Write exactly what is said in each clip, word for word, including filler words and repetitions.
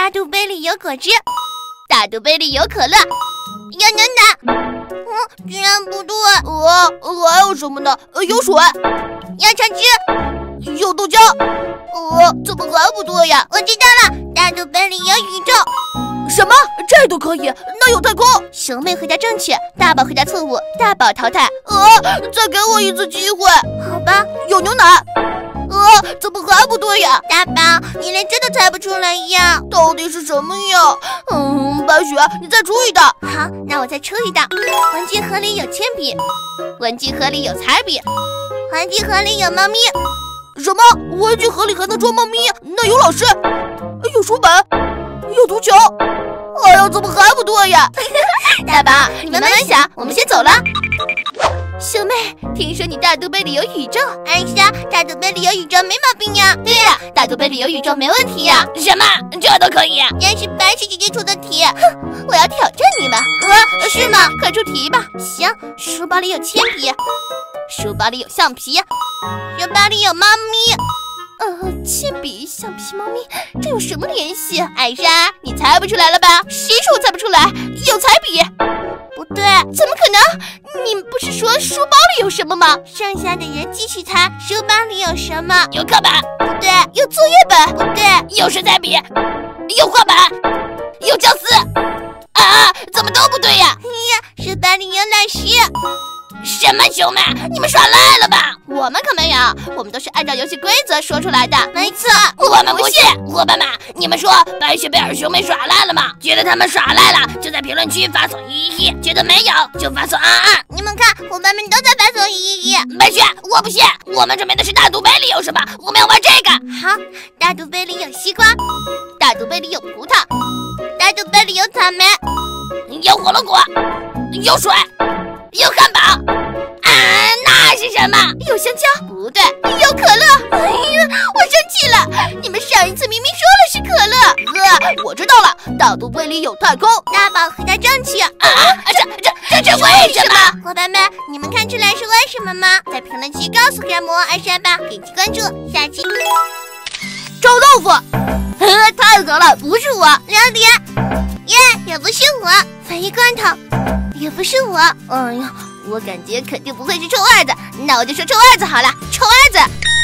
大肚杯里有果汁，大肚杯里有可乐，有牛奶。嗯，居然不对。 呃，还有什么呢？呃，有水， 有橙汁， 有豆浆。呃，怎么还不对呀？ 我知道了，大肚杯里有宇宙。 什么？这都可以？那有太空？ 熊妹回答正确，大宝回答错误，大宝淘汰。 呃，再给我一次机会。 好吧， 有牛奶。呃，怎么还不对呀？ 大宝，你连这都猜不出来呀？ 到底是什么呀？嗯，白雪，你再出一道。 好，那我再出一道。玩具盒里有铅笔，玩具盒里有彩笔，玩具盒里有猫咪。 什么？玩具盒里还能装猫咪？那有老师，有书本，有足球。哎呀，怎么还不对呀？ 大宝，你慢慢想，我们先走了。小妹，听说你大肚杯里有宇宙？哎呀，大肚杯里有宇宙没毛病呀。对呀，大肚杯里有宇宙没问题呀。 什么？这都可以？ 原来是白雪姐姐出的题。哼，我要挑战你们。呃，是吗？快出题吧。行，书包里有铅笔，书包里有橡皮，书包里有猫咪。呃，铅笔、橡皮、猫咪，这有什么联系？艾莎，你猜不出来了吧？谁说我猜不出来？有彩笔。不对，怎么可能？你不是说书包里有什么吗？剩下的人继续猜，书包里有什么？ 有课本。 不对，有作业本。不对， 有水彩笔，有画板，有胶丝。啊啊，怎么都不对呀？ 哎呀，书包里有老师。 什么熊妹？你们耍赖了吧？ 我们可没有，我们都是按照游戏规则说出来的。没错， 我们不信。伙伴们，你们说白雪贝尔熊妹耍赖了吗？觉得他们耍赖了，就在评论区发送一一一；觉得没有，就发送二二。 你们看，伙伴们都在发送一一一。 白雪，我不信，我们准备的是大肚杯里有什么，我们要玩这个。 好，大肚杯里有西瓜，大肚杯里有葡萄，大肚杯里有草莓， 有火龙果，有水，有汉堡。啊，那是什么？ 有香蕉？不对，有可乐。哎呀，我生气了！你们上一次明明说了是可乐。 呃，我知道了，大肚杯里有太空。 大宝回答正确。 啊，这这这这为什么？ 伙伴们，你们看出来是为什么吗？在评论区告诉黑魔二三吧，点击关注，下期臭豆腐。 呃，太好了，不是我。两点，耶，也不是我。鲱鱼罐头，也不是我。哎呀。我感觉肯定不会是臭袜子，那我就说臭袜子好了。臭袜子！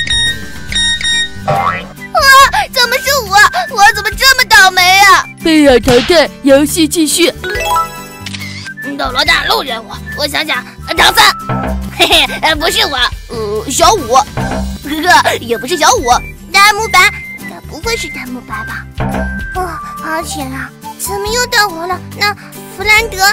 啊，怎么是我？我怎么这么倒霉啊？ 贝尔淘汰，游戏继续。 斗罗大陆任务，我想想，唐三，嘿嘿，不是我。 呃，小五， 呵呵，也不是小五。大木板，该不会是大木板吧？哦，而且啦，怎么又到我了？那弗兰德。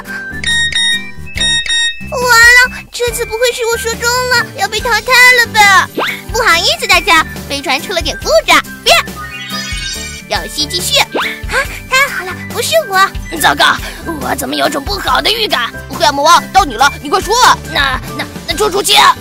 完了，这次不会是我说中了，要被淘汰了吧？不好意思，大家，飞船出了点故障。别，游戏继续。啊，太好了，不是我。 糟糕，我怎么有种不好的预感？ 黑暗魔王，到你了，你快说。 那那那出出清。啊，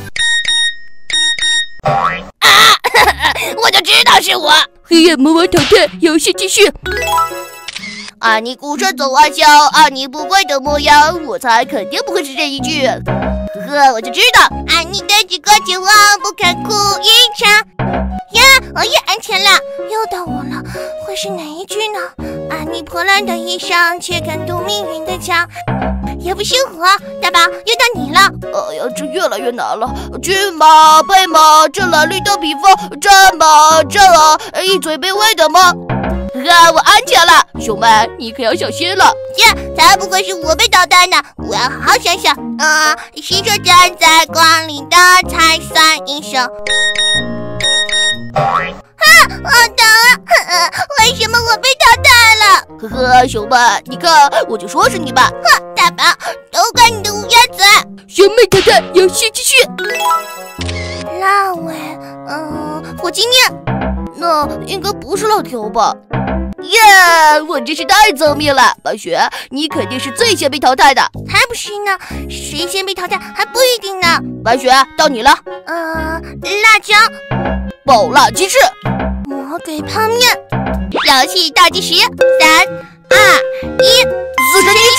我就知道是我。 黑暗魔王淘汰，游戏继续。 啊，你孤身走暗巷，啊，你不跪的模样，我猜肯定不会是这一句。呵呵，我就知道。啊，你对着过绝望，不肯哭一场。呀，我也安全了，又到我了，会是哪一句呢？啊，你破烂的衣裳，却敢堵命运的枪。也不是我，大宝，又到你了。 哎呀，这越来越难了。骏马、备马，这褴褛的披风，战马战啊，一嘴卑微的马。啊，我安全了，兄妹，你可要小心了。 这才不会是我被淘汰呢！我要好好想想。啊、嗯，谁说站在光里的才算英雄？啊，好疼啊！呵呵，为什么我被淘汰了？ 呵呵，兄妹，你看，我就说是你吧。 哼，大宝，都怪你的乌鸦嘴！ 兄妹淘汰，游戏继续。 辣尾，嗯，火鸡面， 那应该不是辣条吧？耶、yeah, 我真是太聪明了，白雪，你肯定是最先被淘汰的。 才不是呢，谁先被淘汰还不一定呢。 白雪，到你了。 呃，辣椒， 爆辣鸡翅， 魔鬼泡面。游戏倒计时，三、二、一， 死神鸡翅，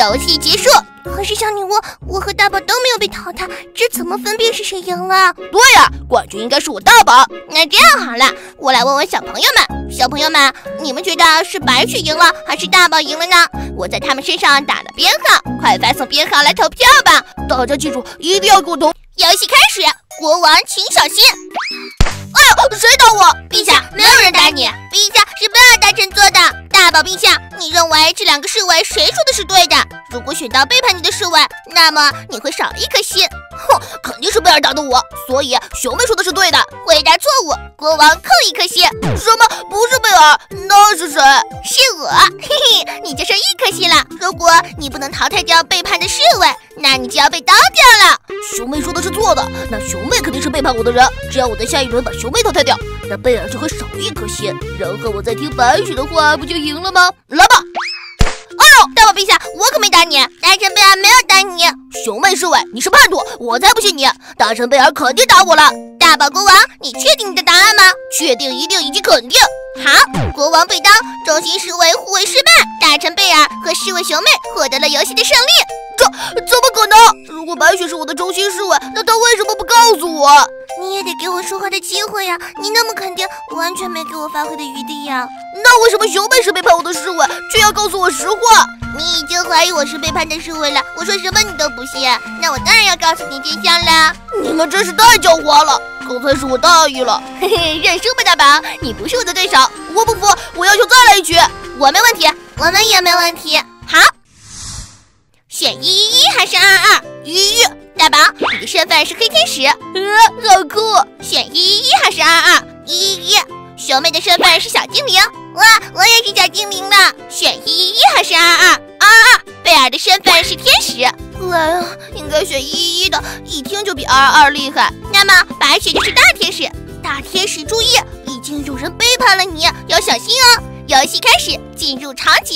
游戏结束。可是小女巫，我和大宝都没有被淘汰，这怎么分辨是谁赢了？ 对呀、啊，冠军应该是我大宝。 那这样好了，我来问问小朋友们，小朋友们，你们觉得是白雪赢了还是大宝赢了呢？我在他们身上打了编号，快发送编号来投票吧！ 大家记住，一定要给我投。 游戏开始，国王请小心。 哎呦，谁打我？ 陛下，没有人打你，陛下是贝尔大臣做的。大宝陛下，你认为这两个侍卫谁说的是对的？如果选到背叛你的侍卫，那么你会少一颗心。 哼，肯定是贝尔打的我，所以熊妹说的是对的。 回答错误，国王扣一颗心。 什么？不是贝尔，那是谁？ 是我，嘿嘿，你就剩一颗心了。如果你不能淘汰掉背叛的侍卫，那你就要被刀掉了。 熊妹说的是错的，那熊妹肯定是背叛我的人。只要我在下一轮把熊妹淘汰掉，那贝尔就会少一颗心，然后我再听白雪的话，不就赢了吗？来吧！ 哎呦，大宝陛下，我可没打你，大臣贝尔没有打你。 熊妹侍卫，你是叛徒，我才不信你！大臣贝尔肯定打我了。 大宝国王，你确定你的答案吗？ 确定、一定以及肯定。 好，国王被刀，中心侍卫护卫失败，大臣贝尔和侍卫熊妹获得了游戏的胜利。 这怎么可能？如果白雪是我的中心侍卫，那他为什么不告诉我？ 你也得给我说话的机会呀！你那么肯定，完全没给我发挥的余地呀！ 那为什么熊妹是背叛我的侍卫，却要告诉我实话？ 你已经怀疑我是背叛的侍卫了，我说什么你都不信，那我当然要告诉你真相了。 你们真是太狡猾了！刚才是我大意了。 嘿嘿，认输吧，大宝，你不是我的对手。 我不服，我要求再来一局。 我没问题，我们也没问题。好，选一一一还是二二二？ 一一。 大宝，你的身份是黑天使， 呃，好酷！ 选一一一还是二二二？一一一。熊妹的身份是小精灵，哇，我也是小精灵了。选一一一还是二二二？二二。贝尔的身份是天使， 来啊，应该选一一一的，一听就比二二二厉害。 那么白雪就是大天使，大天使注意，已经有人背叛了你，要小心哦。游戏开始，进入场景。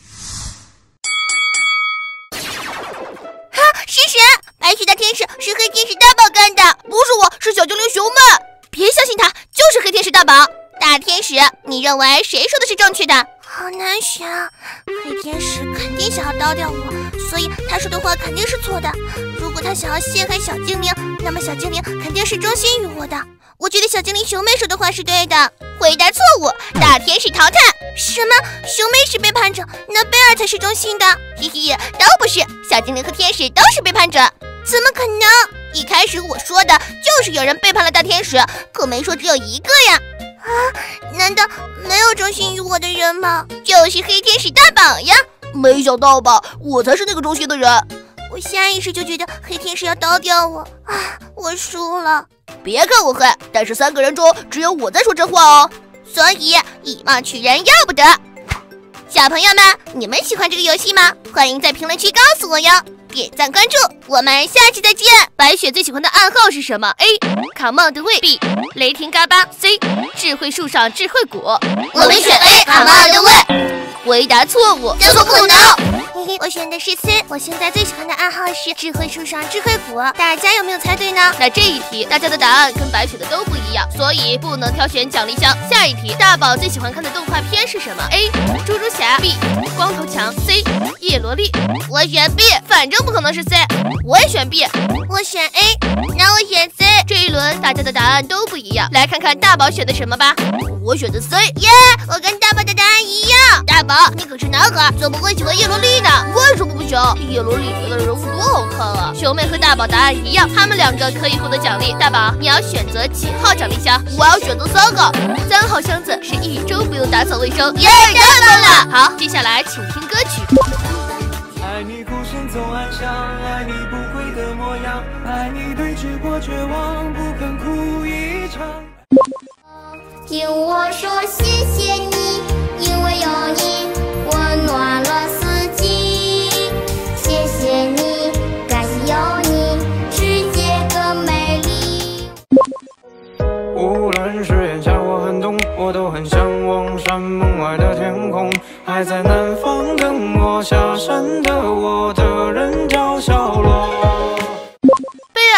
哈，是谁？白雪大天使是黑天使大宝干的， 不是我，是小精灵熊妹。 别相信他，就是黑天使大宝。大天使，你认为谁说的是正确的？好难选啊！黑天使肯定想要刀掉我，所以他说的话肯定是错的。如果他想要陷害小精灵，那么小精灵肯定是忠心于我的。我觉得小精灵熊妹说的话是对的。回答错误，大天使淘汰。什么？熊妹是背叛者，那贝尔才是忠心的？嘿嘿，都不是，小精灵和天使都是背叛者。怎么可能？一开始我说的就是有人背叛了大天使，可没说只有一个呀。啊，难道没有忠心于我的人吗？就是黑天使大宝呀！ 没想到吧，我才是那个忠心的人。 我下意识就觉得黑天使要刀掉我啊！我输了。 别看我黑，但是三个人中只有我在说真话哦。 所以以貌取人要不得。小朋友们，你们喜欢这个游戏吗？欢迎在评论区告诉我哟。点赞关注，我们下期再见。 白雪最喜欢的暗号是什么 ？A. Come on the way。B. 雷霆嘎巴。C. 智慧树上智慧果。 我们选 A. Come on the way。 回答错误， 这不可能。嘿嘿，我选的是 C。我现在最喜欢的暗号是智慧树上智慧果。大家有没有猜对呢？ 那这一题大家的答案跟白雪的都不一样，所以不能挑选奖励箱。下一题，大宝最喜欢看的动画片是什么 ？A. 猪猪侠。B. 光头强。C. 叶罗丽。 我选 B， 反正不可能是 C。我也选 B。 我选 A， 那我选 C。 这一轮大家的答案都不一样，来看看大宝选的什么吧。我选的 C。 耶，我跟大宝的答案一样。大宝，你可是男孩，怎么会喜欢叶罗丽呢？ 为什么不行？叶罗丽里面的人物多好看啊！熊妹和大宝答案一样，他们两个可以获得奖励。大宝，你要选择几号奖励箱？ 我要选择三个。 三号箱子是一周不用打扫卫生。 耶，太棒了！ 好，接下来请听歌曲。 爱你孤身走暗巷，爱你不悔的模样，爱你对峙过绝望，不肯哭一场。 听我说谢谢你，因为有你温暖了四季。谢谢你，感谢有你，世界更美丽。 无论是炎夏或寒冬，我都很向往山门外的天空。还在南方等我下山的我的人叫小罗。 贝尔，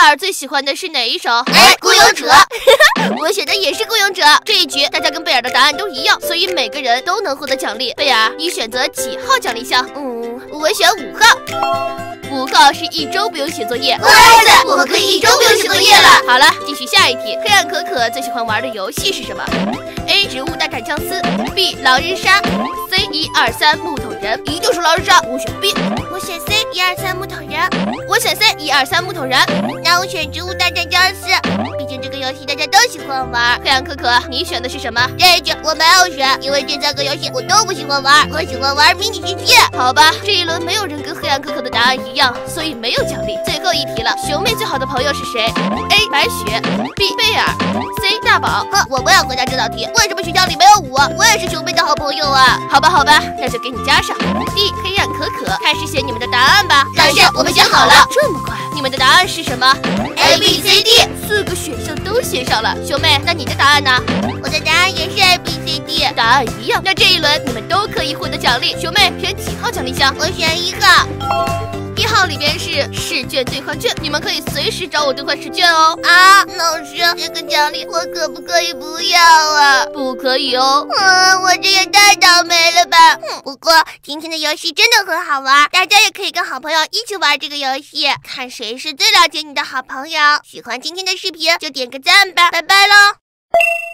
尔最喜欢的是哪一首？ 哎，孤勇者。 我选的也是孤勇者。这一局大家跟贝尔的答案都一样，所以每个人都能获得奖励。贝尔，你选择几号奖励项？ 嗯，我选五号。 五号是一周不用写作业。 我儿子，我们可以一周不用写作业了。 好了，继续下一题。黑暗可可最喜欢玩的游戏是什么 ？A. 植物大战僵尸 B. 狼人杀 C. 一二三木头人。一定是狼人杀，我选 B。 我选 C. 一二三木头人。 我选 C. 一二三木头人。 那我选植物大战僵尸，毕竟这个游戏大家都喜欢玩。 黑暗可可，你选的是什么？ 这一局我没有选，因为这三个游戏我都不喜欢玩，我喜欢玩迷你世界。 好吧，这一轮没有人跟黑暗可可的答案一样，所以没有奖励。最后一题了，熊妹最好的朋友是谁 ？A. 白雪 B. 贝尔 C. 大宝。 哼，我不要回答这道题。为什么学校里没有我？我也是熊妹的好朋友啊。 好吧，好吧，那就给你加上 D. 黑暗可可。开始写你们的答案吧。 老师，我们选好了。 这么快？你们的答案是什么 ？A B C D。 四个选项都写上了。熊妹，那你的答案呢？ 我的答案也是 A B C D， 答案一样。那这一轮你们都可以获得奖励。熊妹选几号奖励箱？ 我选一号。 一号里边是试卷兑换券，你们可以随时找我兑换试卷哦。 啊，老师，这个奖励我可不可以不要啊？ 不可以哦。 嗯，我这也太倒霉了吧。嗯，不过今天的游戏真的很好玩，大家也可以跟好朋友一起玩这个游戏，看谁是最了解你的好朋友。喜欢今天的视频就点个赞吧，拜拜喽。